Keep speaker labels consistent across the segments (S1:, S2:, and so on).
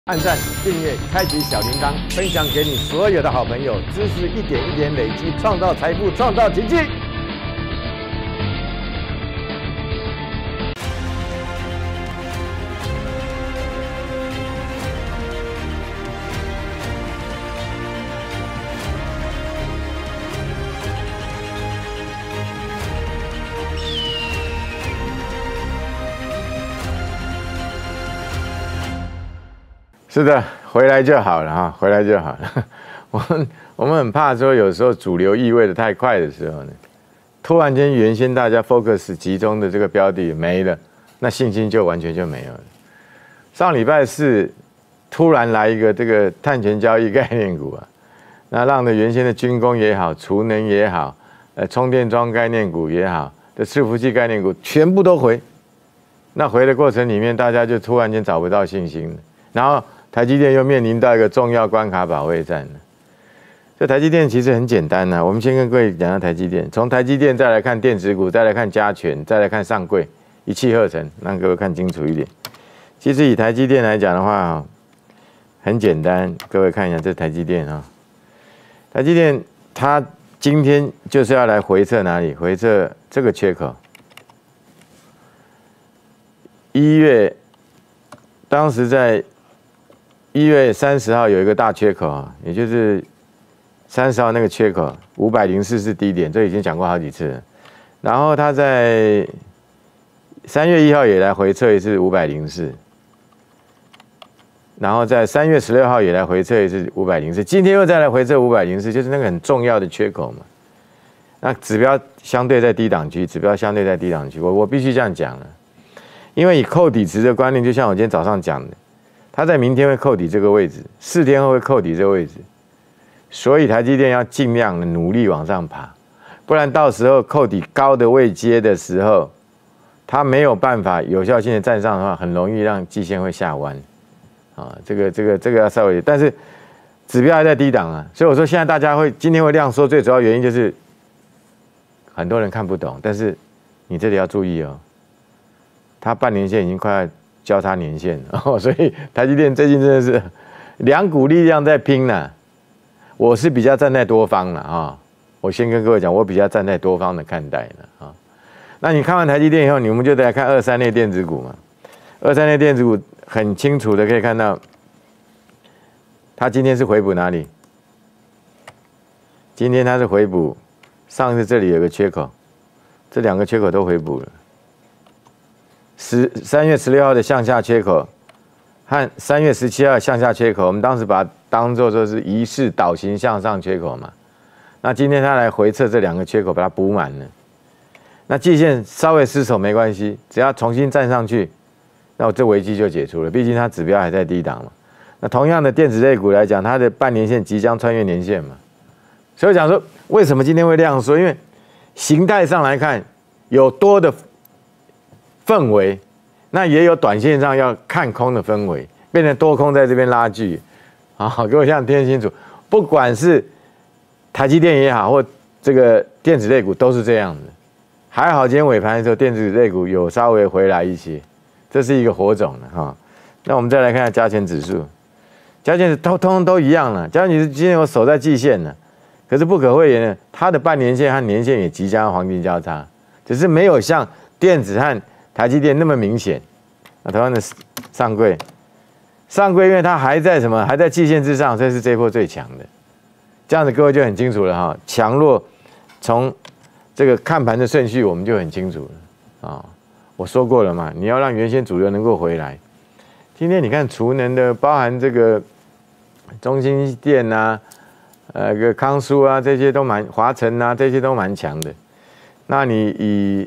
S1: 按赞、订阅、开启小铃铛，分享给你所有的好朋友。知识一点一点累积，创造财富，创造奇迹。是的，回来就好了哈，回来就好了。我们很怕说，有时候主流意味的太快的时候呢，突然间原先大家 focus 集中的这个标的没了，那信心就完全就没有了。上礼拜四突然来一个这个碳权交易概念股啊，那让的原先的军工也好、储能也好、充电桩概念股也好的伺服器概念股全部都回。那回的过程里面，大家就突然间找不到信心了，然后台积电又面临到一个重要关卡保卫战了。这台积电其实很简单呐，我们先跟各位讲到台积电，从台积电再来看电子股，再来看加权，再来看上柜，一气呵成，让各位看清楚一点。其实以台积电来讲的话，很简单，各位看一下这台积电啊，台积电它今天就是要来回测哪里？回测这个缺口。当时在1月30号有一个大缺口啊，也就是30号那个缺口504是低点，这已经讲过好几次了。然后它在3月1号也来回测一次504，然后在3月16号也来回测一次504，今天又再来回测504，就是那个很重要的缺口嘛。那指标相对在低档区，我必须这样讲了，因为以扣底值的观念，就像我今天早上讲的。它在明天会扣底这个位置，4天后会扣底这个位置，所以台积电要尽量的努力往上爬，不然到时候扣底高的位阶的时候，它没有办法有效性的站上的话，很容易让季线会下弯，啊，这个要稍微，但是指标还在低档啊，所以我说现在大家今天会量缩，最主要原因就是很多人看不懂，但是你这里要注意哦，它半年线已经快要交叉年线了，所以台积电最近真的是两股力量在拼了。我是比较站在多方了啊，我先跟各位讲，我比较站在多方的看待了啊。那你看完台积电以后，你们就得来看23类电子股嘛。23类电子股很清楚的可以看到，它今天是回补哪里？今天它是回补上次这里有个缺口，这两个缺口都回补了。3月16号的向下缺口和3月17号的向下缺口，我们当时把它当作说是疑似倒行向上缺口嘛。那今天它来回测这两个缺口，把它补满了。那季线稍微失守没关系，只要重新站上去，那我这危机就解除了。毕竟它指标还在低档嘛。那同样的电子类股来讲，它的半年线即将穿越年线嘛。所以我讲说，为什么今天会量缩？因为形态上来看，有多的氛围，那也有短线上要看空的氛围，变成多空在这边拉锯。好，各位这样听清楚，不管是台积电也好，或这个电子类股都是这样的。还好今天尾盘的时候，电子类股有稍微回来一些，这是一个火种了哈。那我们再来看下加权指数，加权指数通通都一样了。加权指数今天有守在季线了，可是不可讳言的，它的半年线和年线也即将黄金交叉，只是没有像电子和台积电那么明显。那台湾的上柜因为它还在什么？还在季线之上，所以是这一波最强的。这样子各位就很清楚了哈，强弱从这个看盘的顺序我们就很清楚了啊。我说过了嘛，你要让原先主流能够回来。今天你看储能的，包含这个中兴电啊、个康舒啊，这些都华晨啊，这些都蛮强的。那你以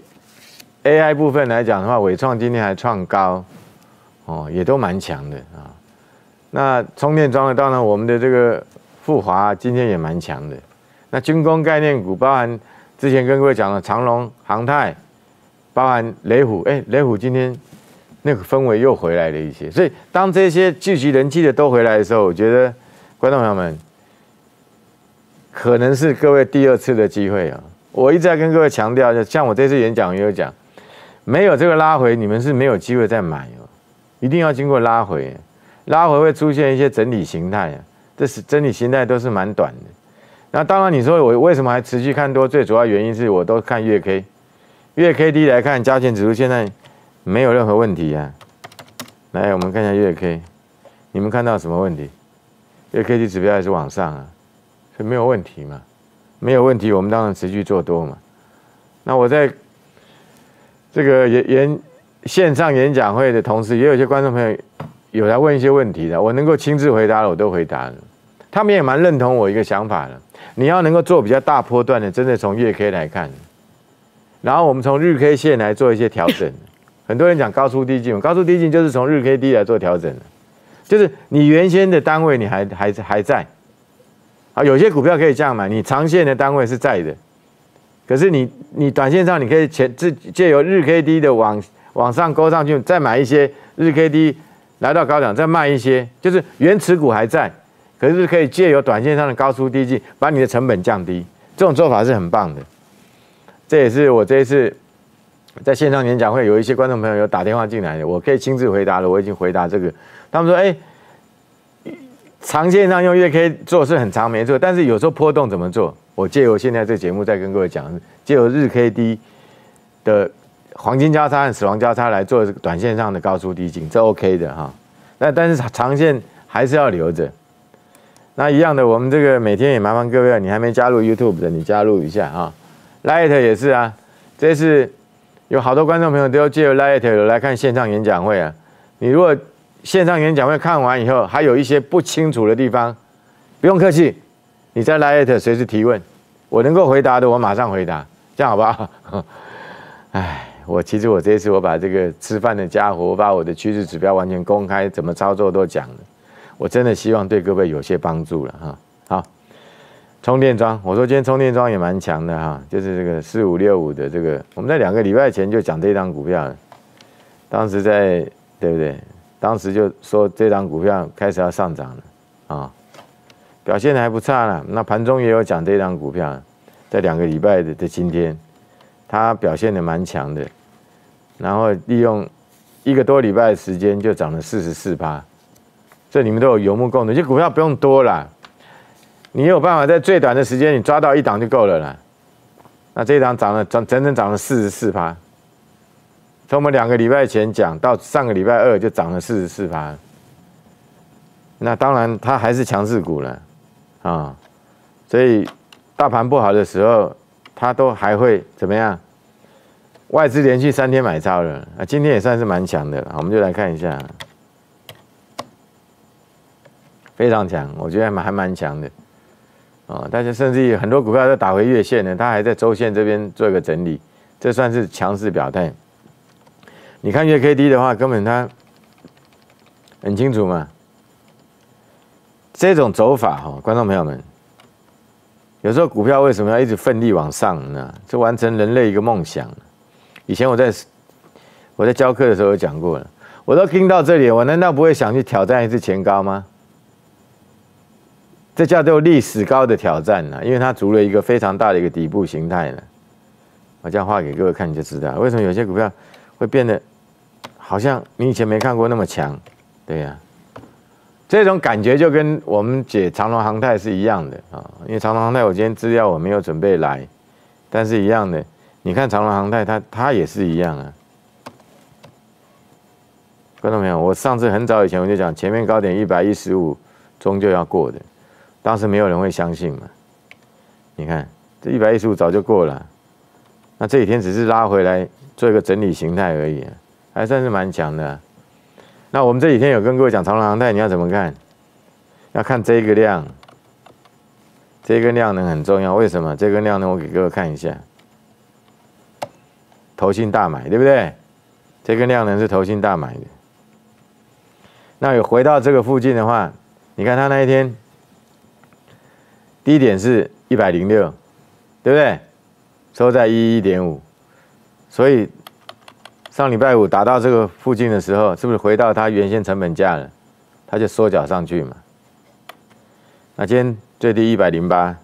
S1: AI 部分来讲的话，伟创今天还创高，哦，也都蛮强的啊。那充电桩的，当然我们的这个富华今天也蛮强的。那军工概念股，包含之前跟各位讲的长荣、航太，包含雷虎，雷虎今天那个氛围又回来了一些。所以当这些聚集人气的都回来的时候，我觉得观众朋友们可能是各位第二次的机会啊。我一直在跟各位强调，像我这次演讲也有讲。没有这个拉回，你们是没有机会再买哦，一定要经过拉回。 拉回会出现一些整理形态啊，这是整理形态都是蛮短的。那当然你说我为什么还持续看多？最主要原因是我都看月 K， 月 K D 来看加权指数现在没有任何问题啊。来，我们看一下月 K， 你们看到什么问题？月 K D 指标还是往上啊，所以没有问题嘛，没有问题，我们当然持续做多嘛。那我在这个线上演讲会的同时，也有一些观众朋友有来问一些问题的，我能够亲自回答的，我都回答了。他们也蛮认同我一个想法的，你要能够做比较大波段的，真的从月 K 来看，然后我们从日 K 线来做一些调整。很多人讲高出低进，高出低进就是从日 K D 来做调整的，就是你原先的单位你还在，啊，有些股票可以这样买，你长线的单位是在的，可是你短线上你可以借由日 K D 的往上勾上去，再买一些日 K D 来到高档，再卖一些，就是原持股还在，可是可以借由短线上的高出低进，把你的成本降低，这种做法是很棒的。这也是我这一次在线上演讲会有一些观众朋友有打电话进来的，我可以亲自回答了，我已经回答这个。他们说，长线上用月 K 做是很长没错，但是有时候波动怎么做？我借由现在这个节目再跟各位讲，借由日 K D 的黄金交叉和死亡交叉来做短线上的高出低进，这 OK 的哈。但是长线还是要留着。那一样的，我们这个每天也麻烦各位，你还没加入 YouTube 的，你加入一下哈。Light 也是啊，这次有好多观众朋友都借由 Light 来看线上演讲会啊。你如果线上演讲会看完以后，还有一些不清楚的地方，不用客气，你在 Light 随时提问，我能够回答的，我马上回答，这样好不好？其实我这一次我把这个吃饭的家伙，我把我的趋势指标完全公开，怎么操作都讲了，我真的希望对各位有些帮助了哈。好，充电桩，我说今天充电桩也蛮强的哈，就是这个4565的这个，我们在2个礼拜前就讲这档股票了，当时对不对？当时就说这档股票开始要上涨了啊，表现还不差啦。那盘中也有讲这档股票，在2个礼拜的今天，它表现的蛮强的，然后利用1个多礼拜的时间就涨了44%，这你们都有有目共睹。这股票不用多啦，你有办法在最短的时间你抓到1档就够了啦。那这一档整整涨了44%。从我们2个礼拜前讲到上个礼拜2就涨了44%，那当然它还是强势股了啊，所以大盘不好的时候，它都还会怎么样？外资连续3天买超了啊，今天也算是蛮强的了。我们就来看一下，非常强，我觉得还蛮强的啊。但是甚至于很多股票都打回月线了，它还在周线这边做一个整理，这算是强势表态。你看月 K D 的话，根本它很清楚嘛。这种走法哈，观众朋友们，有时候股票为什么要一直奋力往上呢？是完成人类一个梦想。以前我在教课的时候有讲过了，我都听到这里，我难道不会想去挑战一次前高吗？这叫做历史高的挑战啊，因为它筑了一个非常大的一个底部形态了。我这样画给各位看，你就知道为什么有些股票会变得好像你以前没看过那么强，对呀。这种感觉就跟我们解长荣航太是一样的啊，因为长荣航太我今天资料我没有准备来，但是一样的，你看长荣航太它也是一样啊。观众朋友，我上次很早以前我就讲，前面高点115终究要过的，当时没有人会相信嘛。你看这115早就过了，那这几天只是拉回来做一个整理形态而已啊，还算是蛮强的啊。那我们这几天有跟各位讲长荣航太，你要怎么看？要看这个量，这根量能很重要。为什么？这根量能我给各位看一下，投信大买，对不对？这根量能是投信大买的。那有回到这个附近的话，你看它那一天低点是106，对不对？收在11.5，所以上礼拜五打到这个附近的时候，是不是回到它原先成本价了？它就缩脚上去嘛。那今天最低108，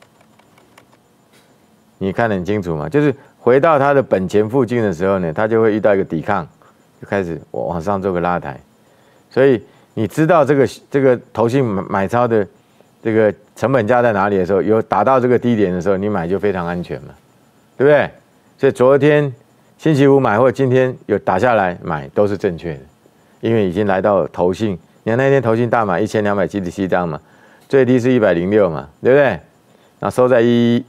S1: 你看得很清楚嘛？就是回到它的本钱附近的时候呢，它就会遇到一个抵抗，就开始往上做个拉抬。所以你知道这个投信买超的这个成本价在哪里的时候，有达到这个低点的时候，你买就非常安全嘛，对不对？所以昨天星期五买或今天有打下来买都是正确的，因为已经来到投信。你看那天投信大买1277张嘛，最低是106嘛，对不对？那收在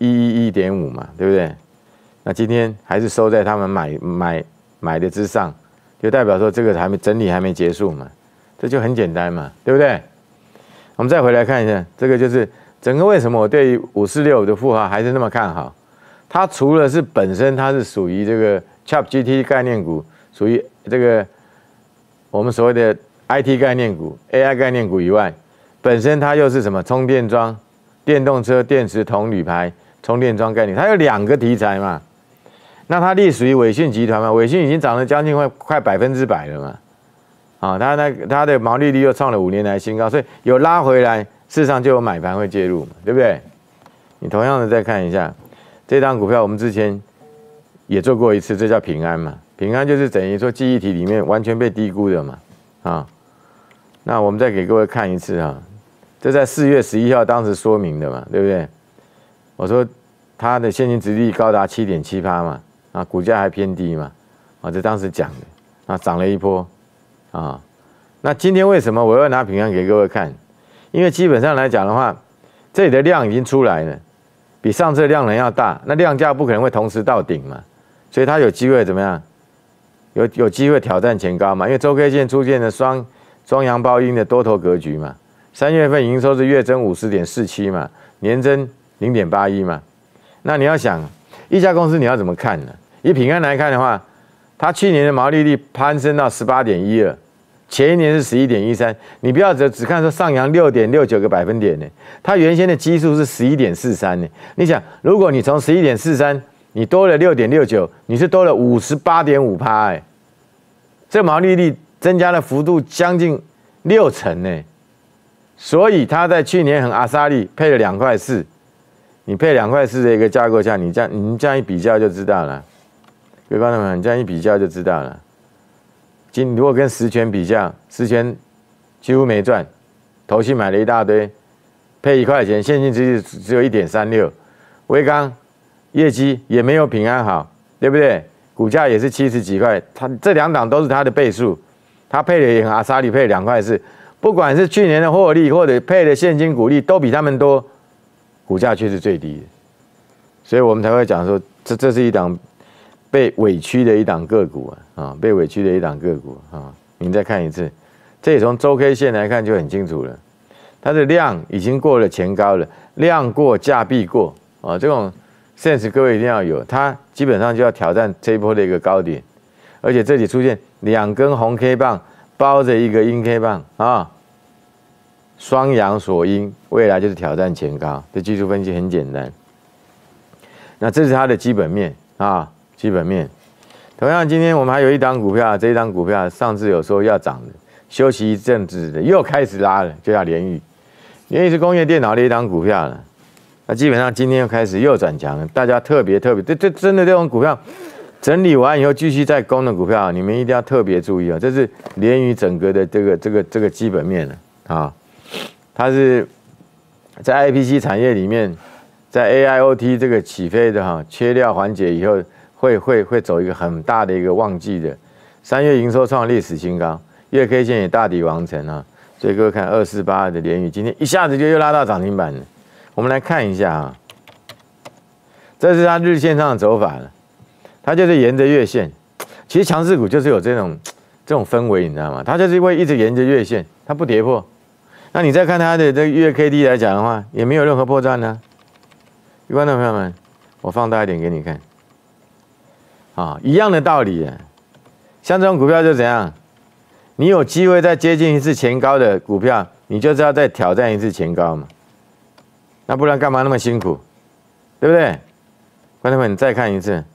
S1: 111.5嘛，对不对？那今天还是收在他们买的之上，就代表说这个整理还没结束嘛，这就很简单嘛，对不对？我们再回来看一下，这个就是整个为什么我对546的富华还是那么看好。它除了是本身它是属于这个 ChatGPT 概念股，属于这个我们所谓的 IT 概念股、AI 概念股以外，本身它又是什么充电桩、电动车、电池铜铝牌、充电桩概念，它有2个题材嘛。那它隶属于伟讯集团嘛，伟讯已经涨了将近快100%了嘛。啊，它的毛利率又创了5年来新高，所以有拉回来，事实上就有买盘会介入嘛，对不对？你同样的再看一下这张股票，我们之前也做过一次，这叫平安嘛。平安就是等于说记忆体里面完全被低估的嘛。啊，那我们再给各位看一次啊，这在4月11号当时说明的嘛，对不对？我说它的现金殖利率高达7.7%嘛，啊，股价还偏低嘛，啊，这当时讲的，啊，涨了一波。啊，那今天为什么我要拿平安给各位看？因为基本上来讲的话，这里的量已经出来了，比上次的量能要大，那量价不可能会同时到顶嘛，所以它有机会怎么样？有机会挑战前高嘛？因为周 K 线出现了双阳包阴的多头格局嘛，3月份营收是月增50.47嘛，年增0.81嘛。那你要想一家公司你要怎么看呢？以平安来看的话，它去年的毛利率攀升到18.12。前一年是11.13，你不要只看说上扬6.69个百分点呢，它原先的基数是11.43呢。你想，如果你从11.43，你多了6.69，你是多了58.5%哎，这毛利率增加的幅度将近60%呢。所以它在去年很阿萨利配了2块4，你配2块4的一个架构下，你这样一比较就知道了。各位观众们，你这样一比较就知道了。如果跟十全比较，十全几乎没赚，投信买了一大堆，配1块钱，现金殖利率只有1.36，威刚业绩也没有平安好，对不对？股价也是70几块，它这2档都是它的倍数，它配的也很阿萨利配2块4，不管是去年的获利或者配的现金股利都比他们多，股价却是最低的，所以我们才会讲说，这是一档被委屈的一档个股啊，被委屈的一档个股啊，您再看一次，这里从周 K 线来看就很清楚了，它的量已经过了前高了，量过价必过啊，这种 sense 各位一定要有，它基本上就要挑战这一波的一个高点，而且这里出现2根红 K 棒包着一个阴 K 棒啊，双阳锁阴，未来就是挑战前高，这技术分析很简单。那这是它的基本面啊。基本面，同样今天我们还有一档股票，这一档股票上次有说要涨的，休息一阵子的又开始拉了，就叫联宇。联宇是工业电脑的一档股票了，那基本上今天又开始又转强了，大家特别，这真的这种股票整理完以后继续再攻的股票，你们一定要特别注意啊！这是联宇整个的这个基本面了啊，它是在 IPC 产业里面，在 AIoT 这个起飞的缺料缓解以后。会走一个很大的一个旺季的，3月营收创历史新高，月 K 线也大抵完成啊，所以各位看248的联宇今天一下子就又拉到涨停板了。我们来看一下啊，这是它日线上的走法了，它就是沿着月线，其实强势股就是有这种氛围，你知道吗？它就是会一直沿着月线，它不跌破。那你再看它的这个月 K D 来讲的话，也没有任何破绽呢。观众朋友们，我放大一点给你看。啊，一样的道理，像这种股票就怎样？你有机会再接近一次前高的股票，你就是要再挑战一次前高嘛。那不然干嘛那么辛苦，对不对？观众们，你再看一次，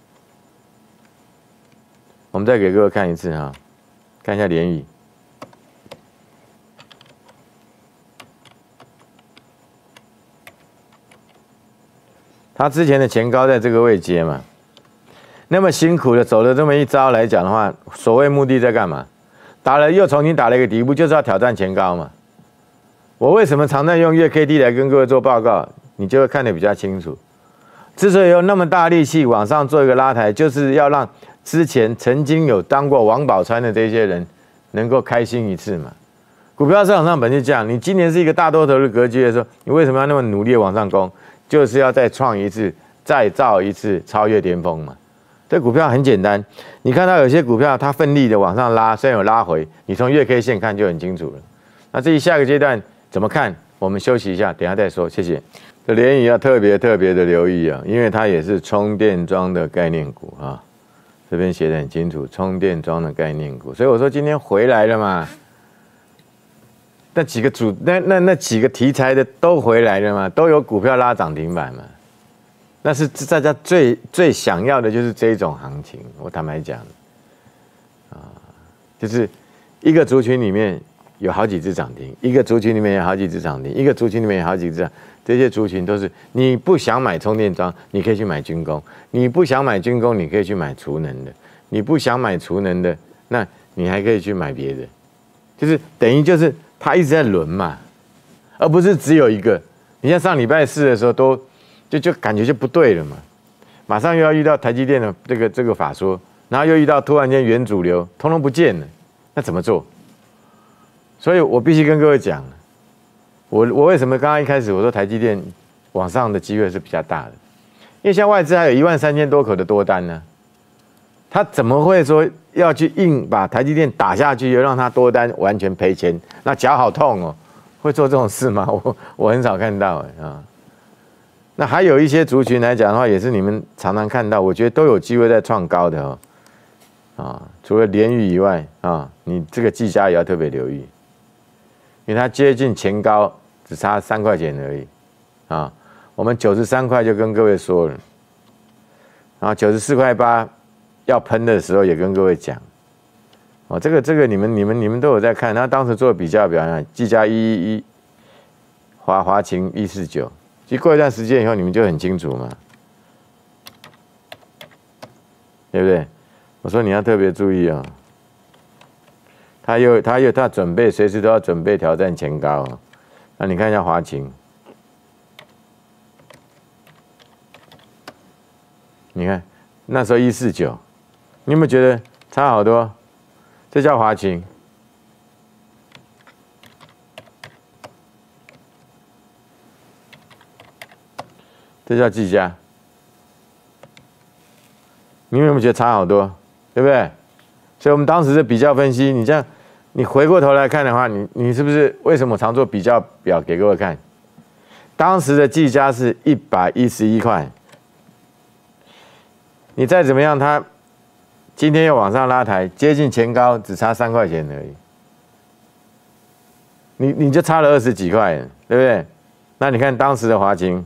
S1: 我们再给各位看一次哈，看一下联宇。它之前的前高在这个位阶嘛。那么辛苦的走了这么一招来讲的话，所谓目的在干嘛？ 又重新打了一个底部，就是要挑战前高嘛。我为什么常在用月 K D 来跟各位做报告，你就会看得比较清楚。之所以有那么大力气往上做一个拉抬，就是要让之前曾经有当过王宝钏的这些人能够开心一次嘛。股票市场上本就这样，你今年是一个大多头的格局的时候，你为什么要那么努力的往上攻？就是要再创一次、再造一次超越巅峰嘛。这股票很简单，你看到有些股票它奋力的往上拉，虽然有拉回，你从月 K 线看就很清楚了。那至于下个阶段怎么看，我们休息一下，等一下再说，谢谢。这联宇要特别的留意啊，因为它也是充电桩的概念股啊，这边写得很清楚，充电桩的概念股，所以我说今天回来了嘛。那几个题材的都回来了嘛，都有股票拉涨停板嘛。那是大家最想要的就是这一种行情。我坦白讲，就是一个族群里面有好几只涨停，一个族群里面有好几只涨停，一个族群里面有好几只，这些族群都是你不想买充电桩，你可以去买军工；你不想买军工，你可以去买储能的；你不想买储能的，那你还可以去买别的，就是等于就是它一直在轮嘛，而不是只有一个。你像上礼拜四的时候都。就感觉就不对了嘛，马上又要遇到台积电的这个法说，然后又遇到突然间原主流通通不见了，那怎么做？所以我必须跟各位讲，我为什么刚刚一开始我说台积电往上的机会是比较大的，因为像外资还有13000多口的多单呢，他怎么会说要去硬把台积电打下去，又让他多单完全赔钱？那脚好痛哦，会做这种事吗？我很少看到啊。那还有一些族群来讲的话，也是你们常常看到，我觉得都有机会在创高的哦。除了联宇以外你这个技嘉也要特别留意，因为它接近前高只差3块钱而已我们93块就跟各位说了，然后94块8要喷的时候也跟各位讲这个你们都有在看，他当时做比较表，技嘉111，华擎149。其实过一段时间以后，你们就很清楚嘛，对不对？我说你要特别注意他准备随时都要准备挑战前高那你看一下华擎，你看那时候149，你有没有觉得差好多？这叫华擎。这叫技嘉，你有没有觉得差好多，对不对？所以我们当时的比较分析，你这样，你回过头来看的话，你是不是为什么常做比较表给各位看？当时的技嘉是111块，你再怎么样，它今天又往上拉抬，接近前高，只差3块钱而已，你就差了20几块，对不对？那你看当时的华擎。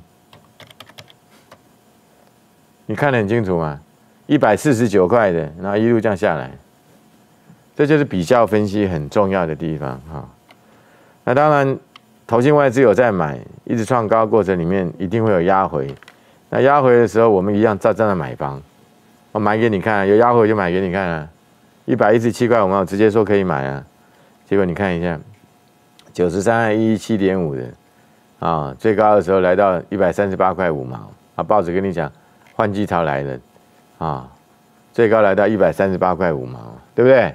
S1: 你看得很清楚吗？149块的，然后一路这样下来，这就是比较分析很重要的地方那当然，投信外资有在买，一直创高过程里面一定会有压回。那压回的时候，我们一样站在买方，我买给你看有压回就买给你看117块，我们直接说可以买结果你看一下，93.117.5的最高的时候来到138块5毛报纸跟你讲。换季潮来了最高来到138块5毛，对不对？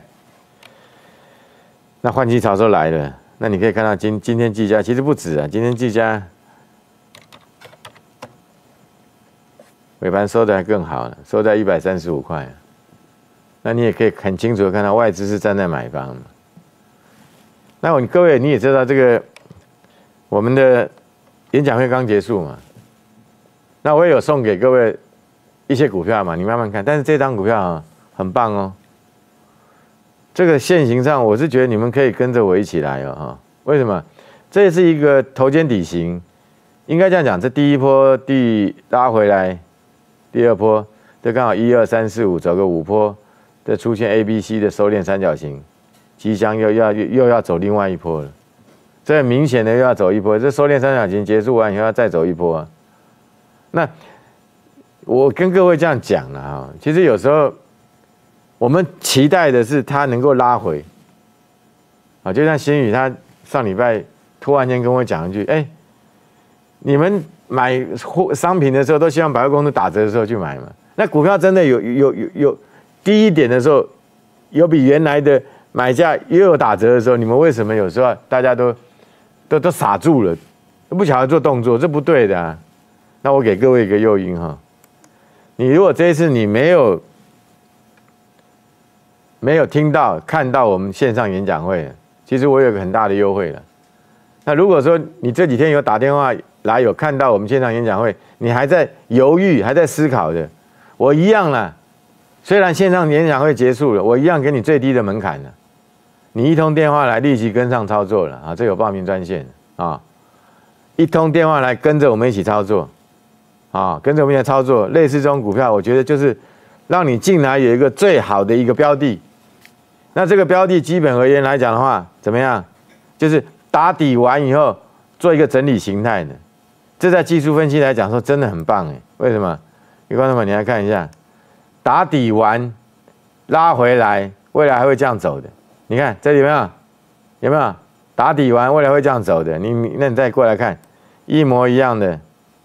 S1: 那换季潮都来了，那你可以看到今天技嘉其实不止今天技嘉尾盘收的还更好了，收在135块那你也可以很清楚的看到外资是站在买方那各位你也知道这个我们的演讲会刚结束嘛，那我也有送给各位。一些股票嘛，你慢慢看，但是这张股票很棒这个线型上，我是觉得你们可以跟着我一起来为什么？这是一个头肩底型，应该这样讲，这第一波拉回来，第二波这刚好1、2、3、4、5走个5波，这出现 A、B、C 的收敛三角形，即将又要走另外一波了。这很明显的又要走一波，这收敛三角形结束完以后要再走一波那。我跟各位这样讲了其实有时候我们期待的是它能够拉回， 啊，就像新宇他上礼拜突然间跟我讲一句，哎，你们买商品的时候都希望百货公司打折的时候去买嘛？那股票真的有低一点的时候，有比原来的买价又有打折的时候，你们为什么有时候大家都傻住了，都不晓得做动作，这不对的啊。那我给各位一个诱因哈，你如果这一次你没有听到看到我们线上演讲会，其实我有个很大的优惠了。那如果说你这几天有打电话来有看到我们线上演讲会，你还在犹豫还在思考的，我一样啦。虽然线上演讲会结束了，我一样给你最低的门槛了。你一通电话来立即跟上操作了啊，这有报名专线啊，一通电话来跟着我们一起操作啊，跟着我们一起操作。类似这种股票，我觉得就是让你进来有一个最好的一个标的。那这个标的基本而言来讲的话，怎么样？就是打底完以后做一个整理形态的，这在技术分析来讲说真的很棒哎。为什么？观众们，你来看一下，打底完拉回来，未来还会这样走的。你看这里有没有？打底完未来会这样走的。那你再过来看，一模一样的，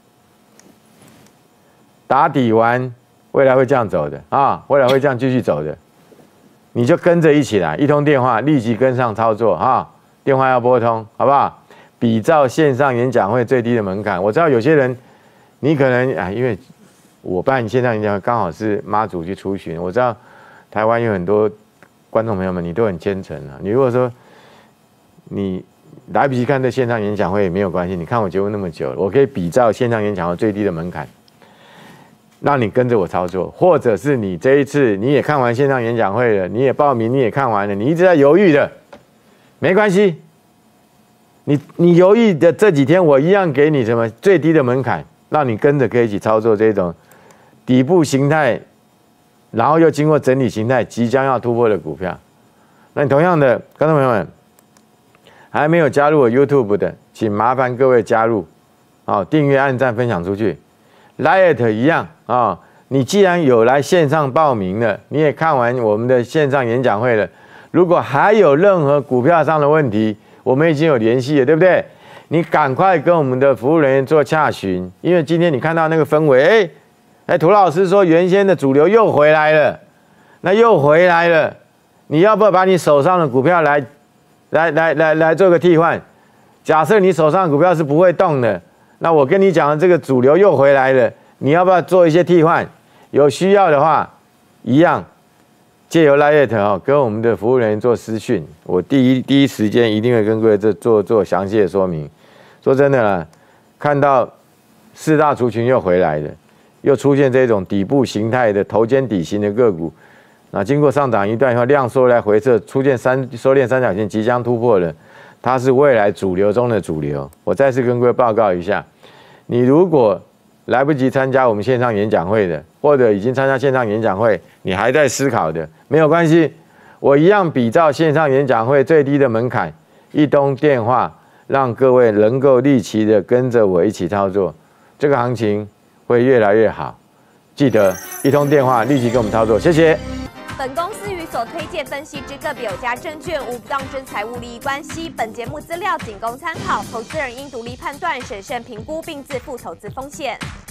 S1: 打底完未来会这样走的啊，未来会这样继续走的。你就跟着一起来，一通电话立即跟上操作哈，电话要拨通，好不好？比照线上演讲会最低的门槛，我知道有些人，你可能啊，因为我办线上演讲会刚好是妈祖去出巡，我知道台湾有很多观众朋友们，你都很虔诚啊。你如果说你来不及看这线上演讲会也没有关系，你看我节目那么久了，我可以比照线上演讲会最低的门槛。让你跟着我操作，或者是你这一次你也看完线上演讲会了，你也报名，你也看完了，你一直在犹豫的，没关系，你犹豫的这几天，我一样给你什么最低的门槛，让你跟着可以一起操作这种底部形态，然后又经过整理形态，即将要突破的股票。那你同样的，观众朋友们还没有加入我 YouTube 的，请麻烦各位加入，好，订阅、按赞、分享出去。Light 一样啊，你既然有来线上报名了，你也看完我们的线上演讲会了，如果还有任何股票上的问题，我们已经有联系了，对不对？你赶快跟我们的服务人员做洽询，因为今天你看到那个氛围，涂老师说原先的主流又回来了，那又回来了，你要不要把你手上的股票来做个替换？假设你手上的股票是不会动的。那我跟你讲的这个主流又回来了，你要不要做一些替换？有需要的话，一样借由 Line 跟我们的服务人员做私讯，我第一时间一定会跟各位做详细的说明。说真的啦，看到四大族群又回来了，又出现这种底部形态的头肩底型的个股，那经过上涨一段以后量缩来回撤，出现收敛三角线即将突破了。它是未来主流中的主流。我再次跟各位报告一下，你如果来不及参加我们线上演讲会的，或者已经参加线上演讲会，你还在思考的，没有关系，我一样比照线上演讲会最低的门槛，一通电话，让各位能够立即的跟着我一起操作，这个行情会越来越好。记得一通电话立即跟我们操作，谢谢。
S2: 本公司与所推荐分析之个别有价证券无不当之财务利益关系。本节目资料仅供参考，投资人应独立判断、审慎评估并自负投资风险。